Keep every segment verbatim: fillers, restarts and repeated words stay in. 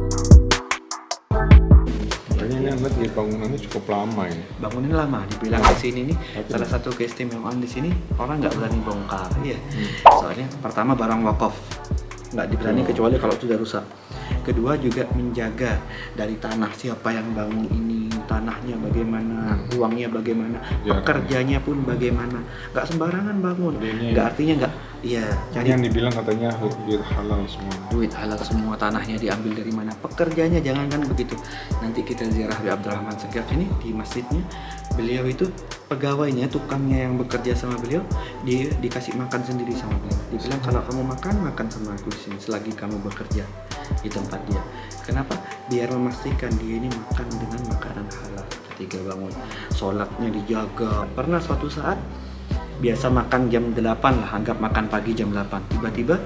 Ini lihat bangunannya cukup lama ini. Bangunannya lama, dibilang di sini nih salah satu keistimewaan di sini orang nggak berani bongkar, iya. Soalnya pertama barang wakaf, nggak diberani kecuali kalau sudah rusak. Kedua juga menjaga dari tanah, siapa yang bangun ini, tanahnya bagaimana, uangnya bagaimana, ya, pekerjanya pun bagaimana. Nggak sembarangan bangun, nggak artinya nggak, iya. Jadi yang dibilang katanya duit halal semua. Duit halal semua, tanahnya diambil dari mana, pekerjanya jangan kan begitu. Nanti kita ziarah Habib Abdurrahman Segaf ini di masjidnya, beliau itu pegawainya, tukangnya yang bekerja sama beliau, dia dikasih makan sendiri sama beliau. Dibilang kalau kamu makan, makan sama aku di sini selagi kamu bekerja di tempat dia. Kenapa? Biar memastikan dia ini makan dengan makanan halal ketika bangun. Sholatnya dijaga. Pernah suatu saat biasa makan jam delapan lah, anggap makan pagi jam delapan. Tiba-tiba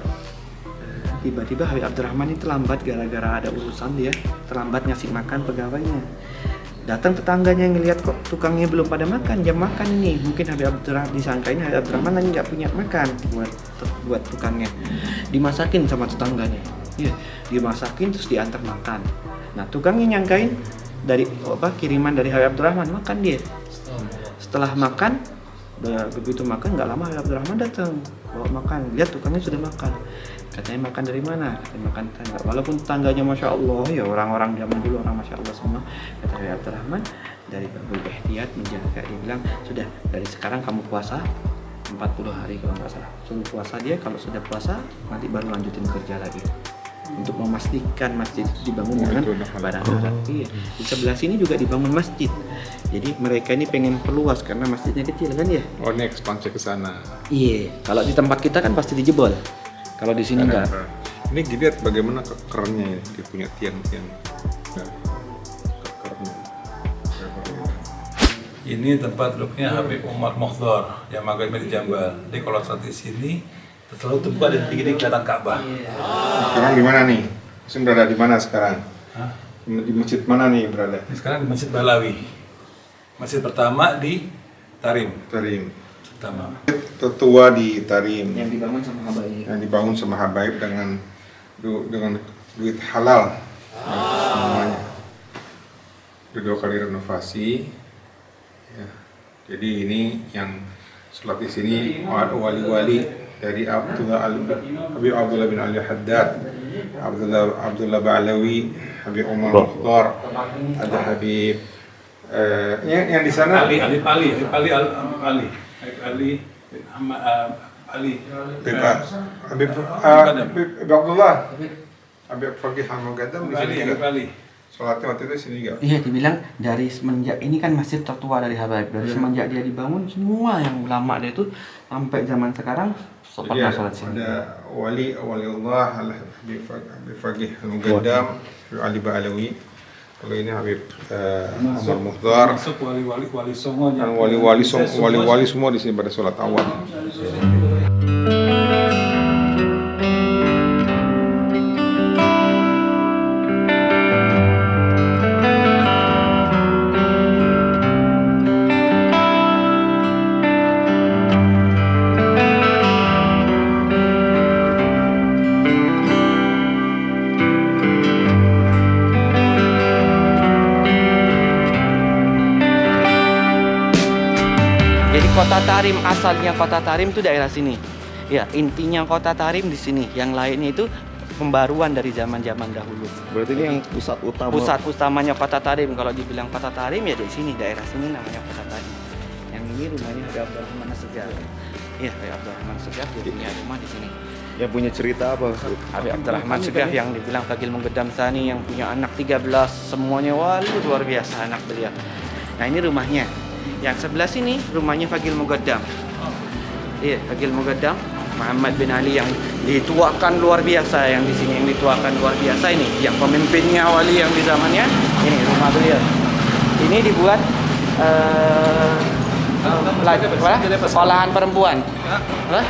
tiba-tiba Habib Abdurrahman ini terlambat gara-gara ada urusan, dia terlambat ngasih makan pegawainya. Datang tetangganya ngelihat kok tukangnya belum pada makan, jam makan ini. Mungkin Habib Abdurrahman disangkain Habib Abdurrahman lagi nggak punya makan buat buat tukangnya. Dimasakin sama tetangganya. Iya, dimasakin terus diantar makan. Nah, tukangnya nyangkain dari apa kiriman dari Habib Abdurrahman, makan dia. Setelah makan, begitu makan nggak lama Habib Abdurrahman datang bawa makan. Lihat tukangnya sudah makan. Katanya makan dari mana? Katanya makan tangga. Walaupun tangganya masya Allah, ya orang-orang zaman dulu orang masya Allah semua. Kata Habib Abdurrahman dari babul ihtiyat menjaga, dia bilang sudah dari sekarang kamu puasa empat puluh hari kalau nggak salah. Suruh puasa dia, kalau sudah puasa nanti baru lanjutin kerja lagi. Untuk memastikan masjid dibangun dengan barang halal. Iya. Di sebelah sini juga dibangun masjid. Jadi mereka ini pengen perluas karena masjidnya kecil kan ya. Oh, ini ekspansi ke sana. Iya. Kalau di tempat kita kan pasti dijebol. Kalau di sini enggak. Ini dilihat bagaimana kekernya ya, dia punya tiang-tiang. Kekernya. Ini tempat duduknya Habib Umar Mukhdar yang maghrib di Jambal. Jadi kalau saat di sini selalu terbuka dan tinggi kelihatan Ka'bah. Sekarang di mana nih? Masih berada di mana sekarang? Hah? Di masjid mana nih berada? Sekarang di Masjid Balawi. Masjid pertama di Tarim. Tarim. Pertama. Tertua di Tarim. Yang dibangun sama Habaib. Yang dibangun sama Habaib dengan du, dengan duit halal. Semuanya. Dua kali renovasi. Ya. Jadi ini yang sholat di sini wali-wali dari Abdullah Habib Abdullah bin Ali Haddad, Abdullah Abdullah Ba'alawi, Habib Umar Mukhdar, ada Habib eh, yang, yang di sana Ali Ali Ali Ali Ali Ali Ali Ali Habib Habib Abdullah Habib Faqih Al-Muqaddam di sini juga. Sholatnya waktu itu sini juga. Iya, dibilang dari semenjak ini kan masjid tertua dari Habaib. Dari semenjak dia dibangun, semua yang lama dia itu sampai zaman sekarang pernah sholat sini. Ada wali waliullah Habib Faqih Al-Muqaddam, Habib Ali Ba'alawi. Kalau ini Habib Umar Mukhdar. Masuk wali-wali wali songo. Dan wali-wali wali-wali semua di sini pada sholat awal. Kota Tarim, asalnya kota Tarim itu daerah sini. Ya, intinya kota Tarim di sini. Yang lainnya itu pembaruan dari zaman-zaman dahulu. Berarti ini yang pusat utama. Pusat utamanya kota Tarim. Kalau dibilang kota Tarim ya di sini, daerah sini namanya kota Tarim. Yang ini rumahnya Habib Abdurrahman Segaf. Iya, Habib Abdurrahman Segaf dia punya rumah di sini. Yang punya cerita apa? Habib Abdurrahman Segaf yang dibilang Faqih Muqaddam Tsani, yang punya anak tiga belas, semuanya wali luar biasa anak beliau. Nah, ini rumahnya. Yang sebelah sini rumahnya Faqih Muqaddam. Iya, Faqih Muqaddam Muhammad bin Ali yang dituakan luar biasa, yang di sini yang dituakan luar biasa ini, yang pemimpinnya wali yang di zamannya. Ini rumah beliau. Ini dibuat uh, sekolahan perempuan. Hah?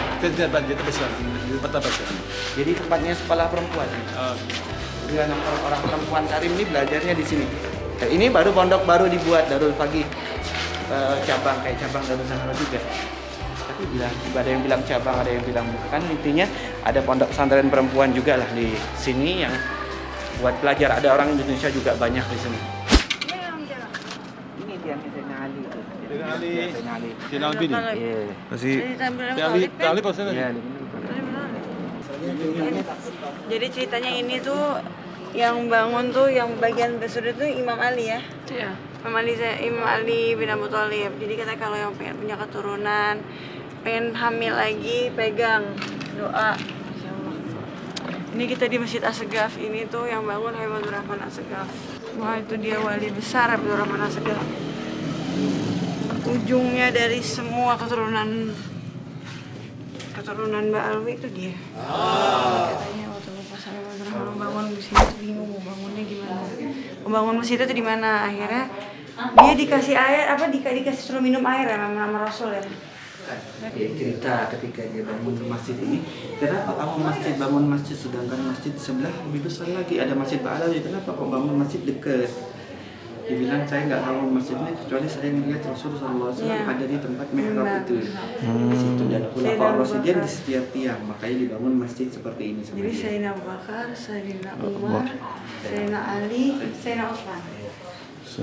Jadi tempatnya sekolah perempuan. Jadi orang-orang perempuan Tarim ini belajarnya di sini. Nah, ini baru pondok baru dibuat, Darul Faqih. Uh, cabang kayak cabang Darul Zahra juga. Tapi bilang, ada yang bilang cabang, ada yang bilang bukan. Intinya ada pondok pesantren perempuan juga lah di sini yang buat belajar. Ada orang Indonesia juga banyak di sini. Ini dia Sayyidina Ali itu. Sayyidina Ali. Sayyidina Ali. Sayyidina Ali ini. Iya. Masih Ali, Ali pas ini. Iya, Jadi ceritanya ini tuh yang bangun tuh yang bagian besar itu Imam Ali ya. Iya. Imam Ali, Imam Ali bin Abu Thalib. Jadi kata kalau yang pengen punya keturunan, pengen hamil lagi, pegang doa. Insyaallah. Ini kita di Masjid As-Segaf, ini tuh yang bangun Habib Abdurrahman As-Segaf. Wah, itu dia wali besar Habib Abdurrahman As-Segaf. Ujungnya dari semua keturunan keturunan Mbak Alwi itu dia. Katanya waktu pas Habib Abdurrahman bangun di sini tuh bingung mau bangunnya gimana. Mau bangun masjid itu di mana? Akhirnya dia dikasih air apa dika, dikasih suruh minum air ya sama, sama Rasul ya. Dia cerita ketika dia bangun masjid ini, kenapa kamu masjid bangun masjid sedangkan masjid sebelah lebih besar lagi, ada masjid Pak Alawi, kenapa kau bangun masjid dekat? Dia bilang saya nggak tahu masjidnya kecuali saya melihat Rasulullah shallallahu alaihi wasallam Ya. ada di tempat mihrab itu Hmm. di situ dan Sayyidina khulafaur Abu rasyidin Bakar. di setiap tiang, makanya dibangun masjid seperti ini. Jadi sebenarnya. Sayyidina Abu Bakar, Sayyidina Umar, Sayyidina Ali, Sayyidina Utsman. so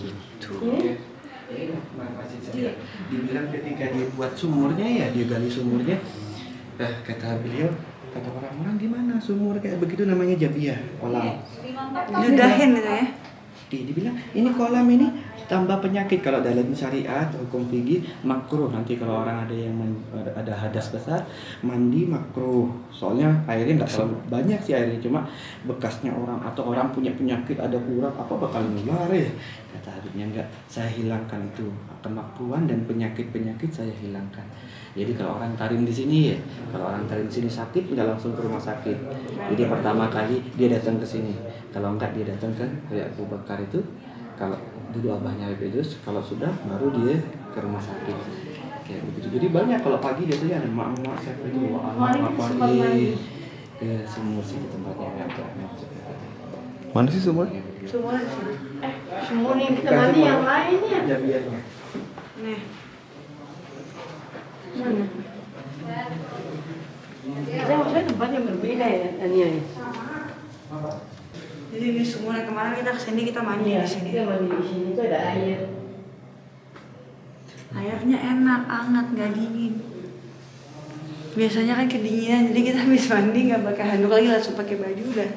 Ya, masjid sendiri. Dibilang ketika dia buat sumurnya ya, dia gali sumurnya. Eh, kata beliau, kata orang-orang di mana sumur kayak begitu namanya Jabiah, kolam. Judahin gitu ya. Dia dibilang ini kolam ini tambah penyakit kalau dalam syariat hukum fikih makruh, nanti kalau orang ada yang men, ada hadas besar mandi makruh, soalnya airnya nggak terlalu banyak sih airnya, cuma bekasnya orang atau orang punya penyakit ada kurang apa bakal nular ya, kata Habibnya enggak, saya hilangkan itu kemakruhan dan penyakit-penyakit saya hilangkan. Jadi kalau orang tarim di sini ya, kalau orang tarim di sini sakit nggak langsung ke rumah sakit. Jadi pertama kali dia datang ke sini, kalau enggak dia datang ke kayak Abu Bakar itu, kalau dulu abahnya Habib Idrus, kalau sudah baru dia ke rumah sakit kayak begitu. Jadi banyak kalau pagi biasanya ada emak-emak siapa itu bawa anak pagi ke sumur sini tempatnya yang mana sih semua? Semua di sini. Eh, semua nih kita mandi yang lainnya. Jabiahnya. Nih. Mana? Kita maksudnya tempat yang berbeda ya, Tania ya. Jadi ini semua kemarin kita kesini kita mandi Iya, di sini. kita mandi di sini tuh ada air. Airnya enak, hangat, nggak dingin. Biasanya kan kedinginan, jadi kita habis mandi nggak pakai handuk lagi, langsung pakai baju udah.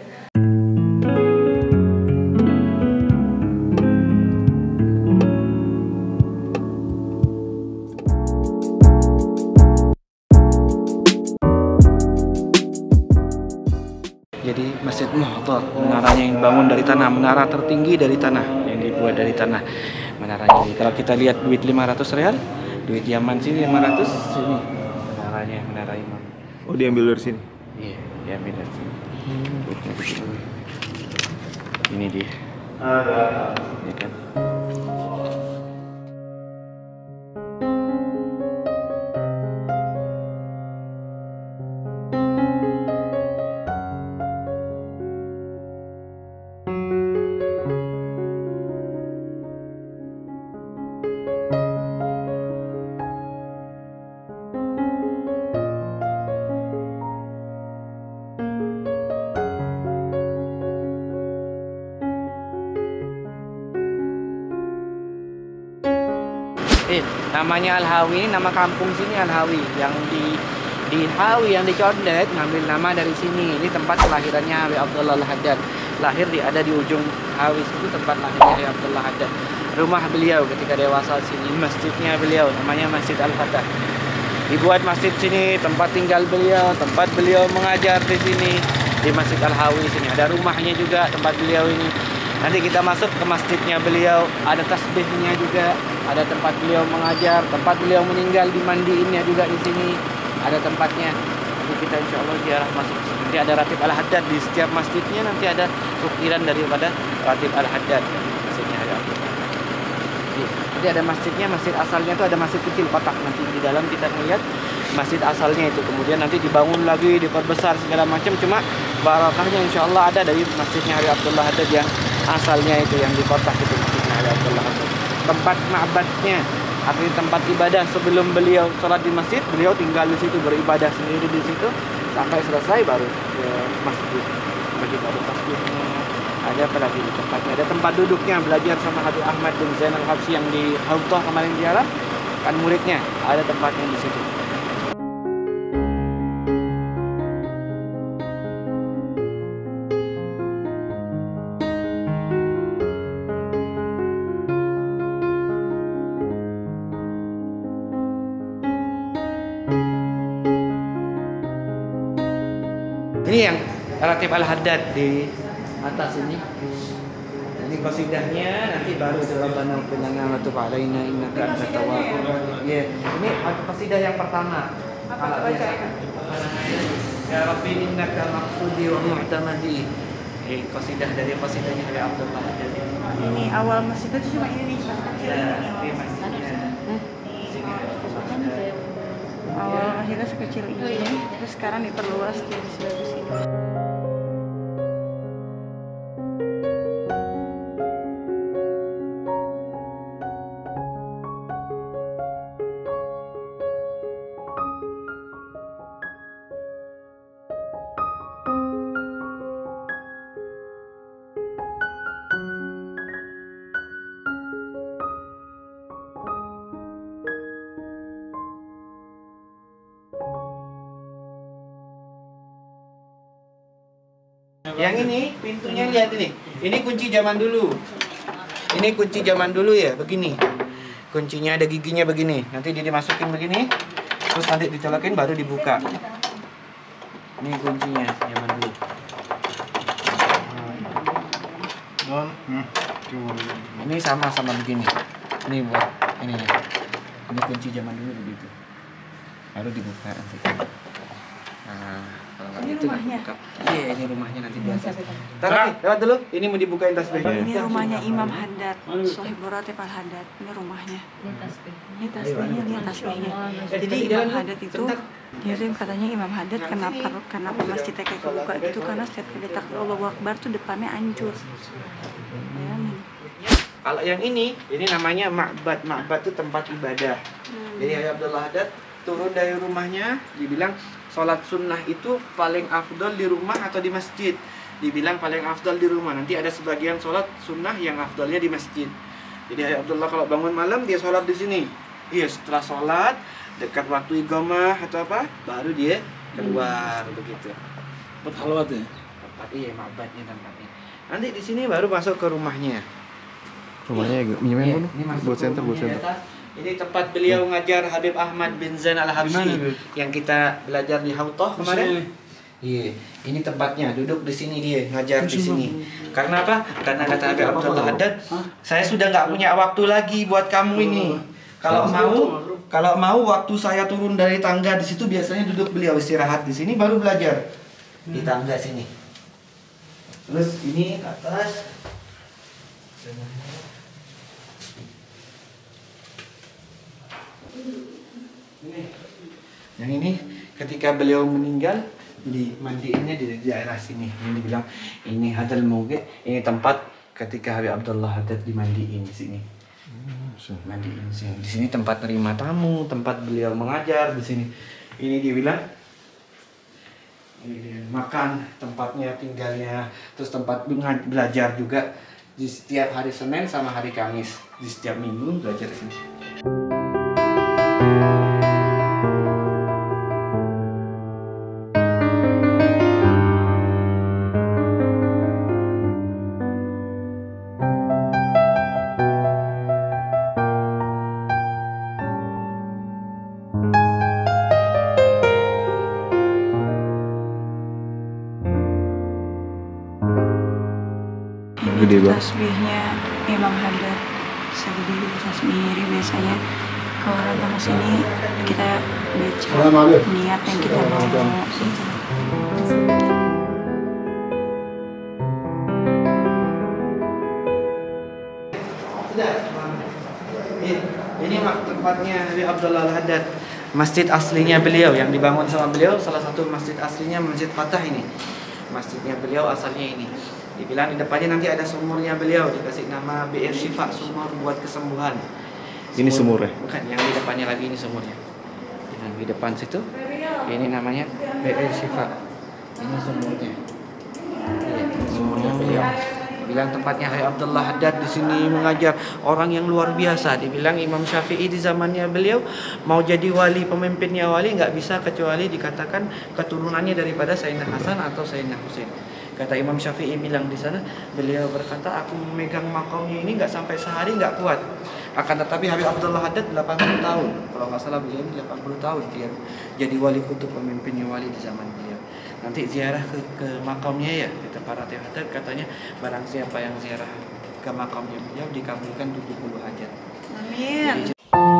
Jadi Masjid Muhtadar, menaranya yang dibangun dari tanah, menara tertinggi dari tanah, yang dibuat dari tanah menaranya ini. Kalau kita lihat duit lima ratus real, duit Yaman sini lima ratus, sini menaranya, menara Imam. Oh, diambil dari sini. Iya, diambil dari sini. Ini dia. Ini kan. Eh, namanya Al-Hawi, ini nama kampung sini Al-Hawi, yang di di Hawi yang di Condet ngambil nama dari sini. Ini tempat kelahirannya Habib Abdullah Al-Haddad. Lahir di ada di ujung Hawi itu tempat lahirnya Habib Abdullah Al-Haddad. Rumah beliau ketika dewasa sini, masjidnya beliau namanya Masjid Al-Fatah. Dibuat masjid sini, tempat tinggal beliau, tempat beliau mengajar di sini di Masjid Al-Hawi sini. Ada rumahnya juga tempat beliau ini. Nanti kita masuk ke masjidnya beliau, ada tasbihnya juga, ada tempat beliau mengajar, tempat beliau meninggal dimandiinnya juga di sini, ada tempatnya. Nanti kita insya Allah ziarah masuk. Nanti ada Ratib Al-Haddad di setiap masjidnya, nanti ada ukiran daripada Ratib Al-Haddad. Masjidnya ada. Jadi ada masjidnya, masjid asalnya itu ada masjid kecil kotak, nanti di dalam kita melihat masjid asalnya itu. Kemudian nanti dibangun lagi, diperbesar segala macam. Cuma barakahnya insya Allah ada dari masjidnya Habib Abdullah Haddad yang asalnya itu, yang di kotak itu masjidnya Habib Abdullah Haddad. Tempat ma'badnya, artinya tempat ibadah sebelum beliau sholat di masjid, beliau tinggal di situ beribadah sendiri di situ sampai selesai baru ke masjid. masjid ada tasbihnya, ada apa lagi di tempatnya, ada tempat duduknya belajar sama Habib Ahmad bin Zain Al-Habsyi yang di Hautah kemarin ziarah kan muridnya, ada tempatnya di situ. Ini yang Ratib Al-Haddad di atas ini. Ini qasidahnya, nanti baru Rabbana ighfir lana wa tub alaina innaka antat tawwabur rahim. Ya, ini qasidah yang pertama. Apa baca? Ya Rabbi innaka maqsudi wa mu'tamadi. Eh, qasidah dari qasidahnya Habib Abdullah Haddad. Ini awal masjid itu cuma ini nih. Ya, ini masjidnya. Awal masjidnya sekecil ini, terus sekarang diperluas jadi sebagus ini. Yang ini pintunya lihat ini. Ini kunci zaman dulu. Ini kunci zaman dulu ya, begini. Kuncinya ada giginya begini. Nanti dia dimasukin begini. Terus nanti dicolokin baru dibuka. Ini kuncinya zaman dulu. Ini sama-sama begini. Ini buat ininya. Ini kunci zaman dulu begitu. Baru dibuka nanti. Nah, kalau Ini itu rumahnya? dibuka. Iya, ini rumahnya nanti biasa. Ntar nanti lewat dulu. Ini mau dibukain tasbihnya. Ini rumahnya Imam Haddad, Sohibul Ratib Al-Haddad. Ini rumahnya. Ini tasbihnya, lihat tasbihnya. Jadi Imam Haddad itu, dia tuh katanya Imam Haddad kenapa kenapa masjidnya kayak kebuka gitu, karena setiap kali takbir Allahu Akbar tuh depannya hancur. Bayangin. Kalau yang ini, ini namanya ma'bad. Ma'bad itu tempat ibadah. Jadi Habib Abdullah Haddad turun dari rumahnya, dibilang sholat sunnah itu paling afdal di rumah atau di masjid. Dibilang paling afdal di rumah. Nanti ada sebagian sholat sunnah yang afdalnya di masjid. Jadi Habib Abdullah kalau bangun malam dia sholat di sini. Iya, setelah sholat dekat waktu iqamah atau apa, baru dia keluar begitu. Tempat halwat ya? Tempat iya, ma'badnya tempatnya. Nanti di sini baru masuk ke rumahnya. Rumahnya Iya, minjemin ini mana? masuk Buat ke center, buat rumahnya center. di atas. Ini tempat beliau ngajar Habib Ahmad bin Zain Al-Habsyi yang kita belajar di Hautah kemarin. Iya, ini tempatnya, duduk di sini dia ngajar di sini. Karena apa? Karena kata Habib Abdullah Haddad, saya sudah nggak punya waktu lagi buat kamu ini. Kalau mau, kalau mau waktu saya turun dari tangga di situ biasanya duduk beliau istirahat di sini baru belajar di tangga sini. Terus ini ke atas. Ini. Yang ini ketika beliau meninggal dimandiinnya di daerah sini. Ini dibilang ini hadal mauge, ini tempat ketika Habib Abdullah Haddad dimandiin di sini. Mandiin di sini. Di sini tempat terima tamu, tempat beliau mengajar di sini. Ini dibilang ini dia makan, tempatnya tinggalnya, terus tempat belajar juga di setiap hari Senin sama hari Kamis. Di setiap minggu belajar di sini. Gede banget. Tasbihnya Imam Haddad segede itu tasbih ini biasanya kalau datang ke sini kita baca niat yang kita mau gitu. Sudah. Ini, ini mak- tempatnya Habib Abdullah Al-Haddad. Masjid aslinya beliau yang dibangun sama beliau, salah satu masjid aslinya Masjid Fatah ini. Masjidnya beliau asalnya ini. Dibilang di depannya nanti ada sumurnya beliau, dikasih nama Bi'ir Syifa, sumur buat kesembuhan. Ini sumurnya? Bukan, yang di depannya lagi ini sumurnya. Yang di depan situ, ini namanya Bi'ir Syifa. Ini sumurnya. Iya. Dibilang tempatnya Habib Abdullah Haddad di sini mengajar orang yang luar biasa. Dibilang Imam Syafi'i di zamannya beliau mau jadi wali, pemimpinnya wali nggak bisa kecuali dikatakan keturunannya daripada Sayyidina Hasan atau Sayyidina Husain. Kata Imam Syafi'i bilang di sana, beliau berkata, aku memegang makamnya ini nggak sampai sehari nggak kuat. Akan tetapi Habib Abdullah Haddad delapan puluh tahun, kalau nggak salah beliau delapan puluh tahun dia jadi wali kutub, pemimpinnya wali di zaman beliau. Nanti ziarah ke, ke makamnya ya, kata para teater katanya barang siapa yang ziarah ke makamnya beliau dikabulkan tujuh puluh hajat. Amin.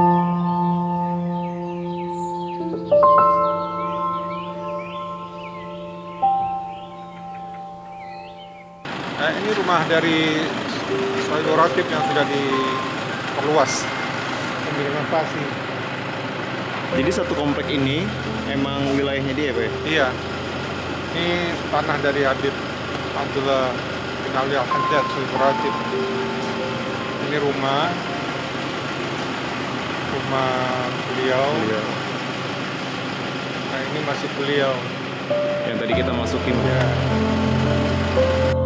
Nah, ini rumah dari Sohibul Ratib yang sudah diperluas pemilikan fasi. Jadi satu komplek ini emang wilayahnya dia, Pak? Iya, ini tanah dari Habib Abdullah bin Ali Al-Haddad Sohibul Ratib. Ini rumah rumah beliau. Beliau. Nah, ini masih beliau. Yang tadi kita masukin. Ya.